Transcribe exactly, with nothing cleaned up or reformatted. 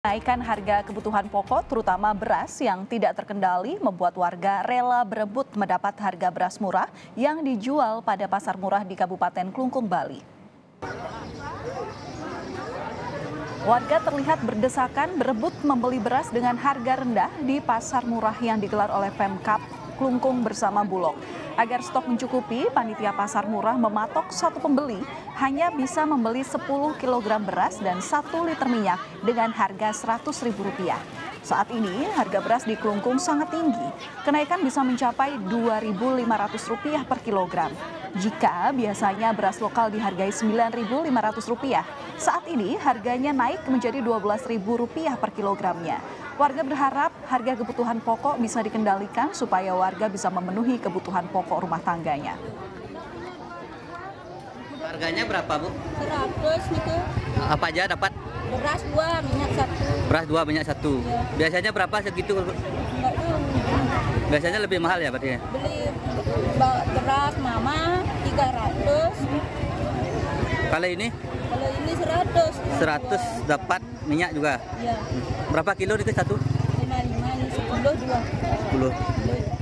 Kenaikan harga kebutuhan pokok, terutama beras yang tidak terkendali, membuat warga rela berebut mendapat harga beras murah yang dijual pada pasar murah di Kabupaten Klungkung, Bali. Warga terlihat berdesakan berebut membeli beras dengan harga rendah di pasar murah yang digelar oleh Pemkab Klungkung bersama Bulog. Agar stok mencukupi, panitia pasar murah mematok satu pembeli hanya bisa membeli sepuluh kilogram beras dan satu liter minyak dengan harga seratus ribu rupiah. Saat ini harga beras di Klungkung sangat tinggi, kenaikan bisa mencapai dua ribu lima ratus rupiah per kilogram. Jika biasanya beras lokal dihargai sembilan ribu lima ratus rupiah, saat ini harganya naik menjadi dua belas ribu rupiah per kilogramnya. Warga berharap harga kebutuhan pokok bisa dikendalikan supaya warga bisa memenuhi kebutuhan pokok rumah tangganya. Harganya berapa, Bu? seratus gitu. Apa aja dapat? Beras dua, minyak satu. Beras dua, minyak satu. Ya. Biasanya berapa segitu? Enggak tahu. Biasanya lebih mahal ya berarti ya? Beli beras mama tiga ratus. Kalau ini? Kalau ini seratus. seratus dapat minyak juga? Ya. Berapa kilo itu satu? lima puluh lima, ini sepuluh dua. sepuluh.